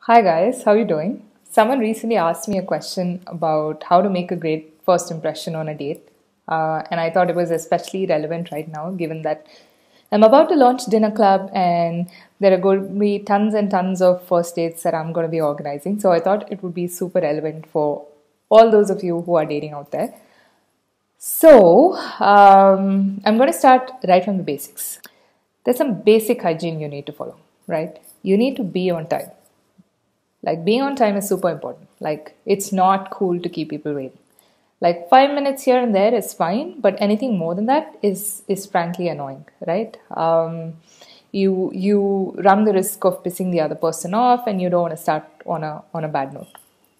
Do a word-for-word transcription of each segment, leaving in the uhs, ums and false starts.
Hi guys, how are you doing? Someone recently asked me a question about how to make a great first impression on a date, uh, and I thought it was especially relevant right now given that I'm about to launch Dinner Club and there are going to be tons and tons of first dates that I'm going to be organizing. So I thought it would be super relevant for all those of you who are dating out there. So um, I'm going to start right from the basics. There's some basic hygiene you need to follow, right? You need to be on time. Like being on time is super important. Like it's not cool to keep people waiting. Like five minutes here and there is fine, but anything more than that is is frankly annoying, right? Um, you you run the risk of pissing the other person off, and you don't want to start on a on a bad note.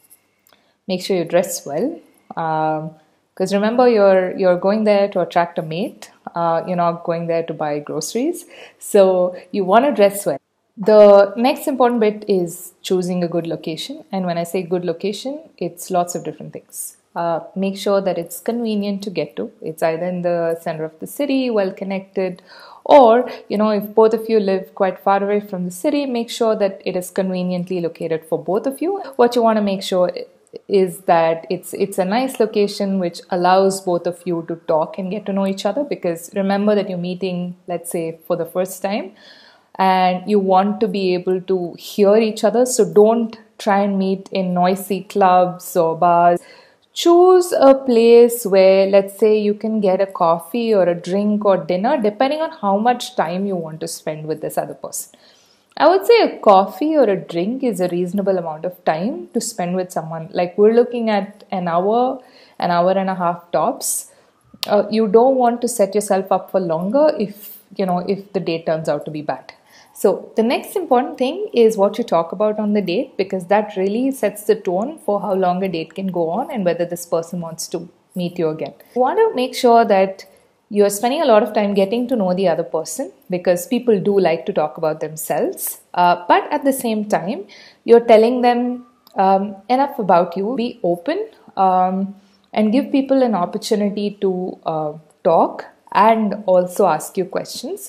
Make sure you dress well, because um, remember you're you're going there to attract a mate. Uh, you're not going there to buy groceries, so you want to dress well. The next important bit is choosing a good location. And when I say good location, it's lots of different things. Uh, make sure that it's convenient to get to. It's either in the center of the city, well connected, or, you know, if both of you live quite far away from the city, make sure that it is conveniently located for both of you. What you want to make sure is that it's it's a nice location which allows both of you to talk and get to know each other, because remember that you're meeting, let's say, for the first time, and you want to be able to hear each other. So don't try and meet in noisy clubs or bars. Choose a place where, let's say, you can get a coffee or a drink or dinner, depending on how much time you want to spend with this other person. I would say a coffee or a drink is a reasonable amount of time to spend with someone. Like we're looking at an hour, an hour and a half tops. Uh, you don't want to set yourself up for longer if, you know, if the date turns out to be bad. So the next important thing is what you talk about on the date, because that really sets the tone for how long a date can go on and whether this person wants to meet you again. You want to make sure that you're spending a lot of time getting to know the other person, because people do like to talk about themselves. Uh, but at the same time, you're telling them um, enough about you. Be open um, and give people an opportunity to uh, talk and also ask you questions.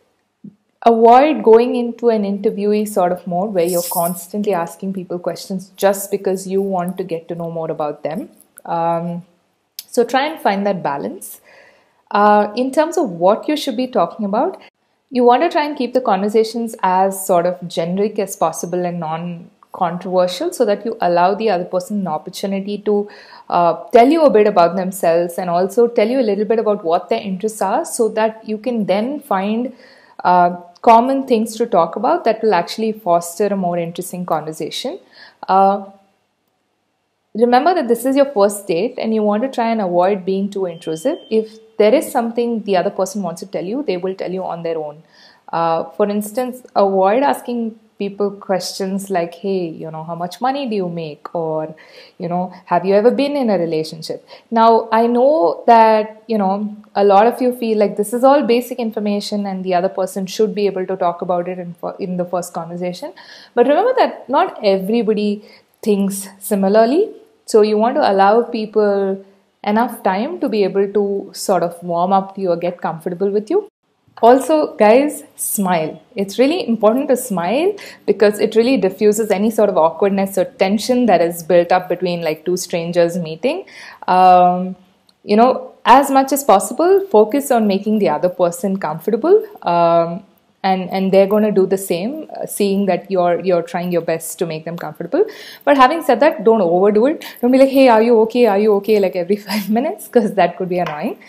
Avoid going into an interviewee sort of mode where you're constantly asking people questions just because you want to get to know more about them. Um, so try and find that balance. Uh, in terms of what you should be talking about, you want to try and keep the conversations as sort of generic as possible and non-controversial, so that you allow the other person an opportunity to uh, tell you a bit about themselves and also tell you a little bit about what their interests are, so that you can then find uh, common things to talk about that will actually foster a more interesting conversation. Uh, remember that this is your first date and you want to try and avoid being too intrusive. If there is something the other person wants to tell you, they will tell you on their own. Uh, for instance, avoid asking people questions like, hey, you know, how much money do you make? Or, you know, have you ever been in a relationship? Now, I know that, you know, a lot of you feel like this is all basic information and the other person should be able to talk about it in, in the first conversation. But remember that not everybody thinks similarly. So you want to allow people enough time to be able to sort of warm up to you or get comfortable with you. Also, guys, smile. It's really important to smile because it really diffuses any sort of awkwardness or tension that is built up between like two strangers meeting. Um, you know, as much as possible, focus on making the other person comfortable. Um, and and they're going to do the same, uh, seeing that you're you're trying your best to make them comfortable. But having said that, don't overdo it. Don't be like, hey, are you okay? Are you okay? Like every five minutes, because that could be annoying.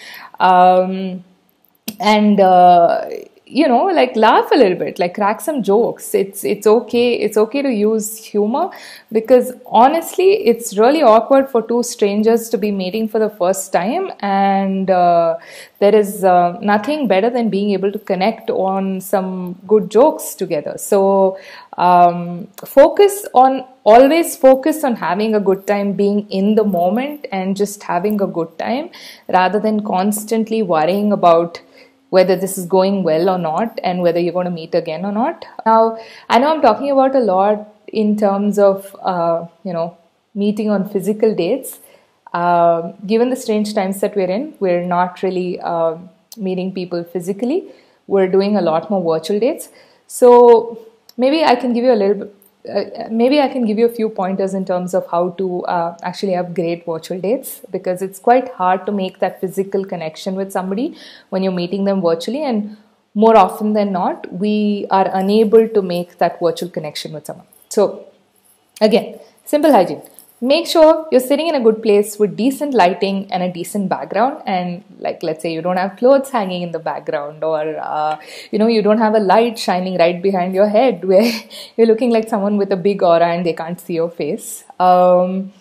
Um, and uh, you know, like laugh a little bit, like crack some jokes. It's it's okay. It's okay to use humor, because honestly, it's really awkward for two strangers to be meeting for the first time, and uh, there is uh, nothing better than being able to connect on some good jokes together. So um, focus on always focus on having a good time, being in the moment, and just having a good time, rather than constantly worrying about whether this is going well or not and whether you're going to meet again or not. Now, I know I'm talking about a lot in terms of, uh, you know, meeting on physical dates. Uh, given the strange times that we're in, we're not really uh, meeting people physically. We're doing a lot more virtual dates. So maybe I can give you a little bit uh, maybe I can give you a few pointers in terms of how to uh, actually have great virtual dates, because it's quite hard to make that physical connection with somebody when you're meeting them virtually, and more often than not, we are unable to make that virtual connection with someone. So again, simple hygiene. Make sure you're sitting in a good place with decent lighting and a decent background. And like, let's say you don't have clothes hanging in the background, or, uh, you know, you don't have a light shining right behind your head where you're looking like someone with a big aura and they can't see your face. Um,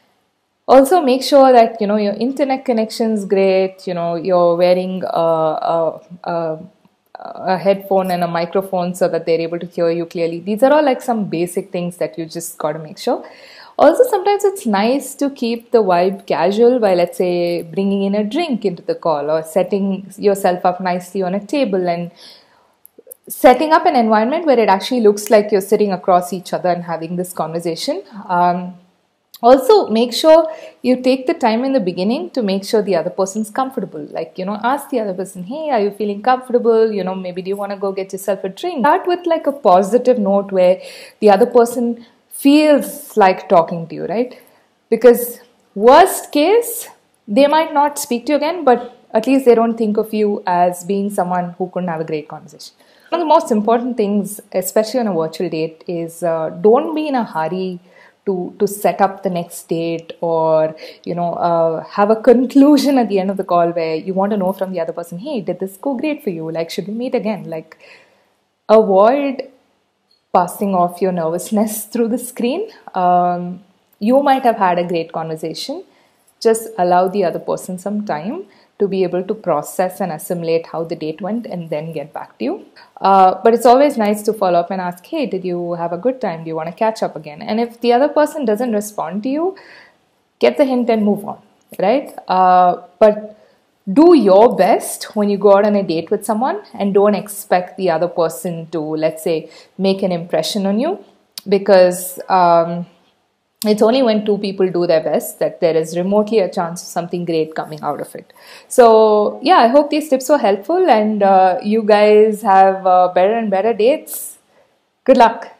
also, make sure that, you know, your internet connection's great, you know, you're wearing a, a, a a headphone and a microphone so that they're able to hear you clearly. These are all like some basic things that you just got to make sure. Also, sometimes it's nice to keep the vibe casual by, let's say, bringing in a drink into the call, or setting yourself up nicely on a table and setting up an environment where it actually looks like you're sitting across each other and having this conversation. Um, Also, make sure you take the time in the beginning to make sure the other person's comfortable. Like, you know, ask the other person, hey, are you feeling comfortable? You know, maybe do you want to go get yourself a drink? Start with like a positive note where the other person feels like talking to you, right? Because worst case, they might not speak to you again, but at least they don't think of you as being someone who couldn't have a great conversation. One of the most important things, especially on a virtual date, is uh, don't be in a hurry to to set up the next date, or you know uh, have a conclusion at the end of the call where you want to know from the other person, hey, did this go great for you? Like, should we meet again? Like, avoid passing off your nervousness through the screen. Um, you might have had a great conversation. Just allow the other person some time to be able to process and assimilate how the date went and then get back to you. Uh, but it's always nice to follow up and ask, hey, did you have a good time? Do you want to catch up again? And if the other person doesn't respond to you, get the hint and move on, right? Uh, but do your best when you go out on a date with someone, and don't expect the other person to, let's say, make an impression on you, because um, it's only when two people do their best that there is remotely a chance of something great coming out of it. So yeah, I hope these tips were helpful, and uh, you guys have uh, better and better dates. Good luck.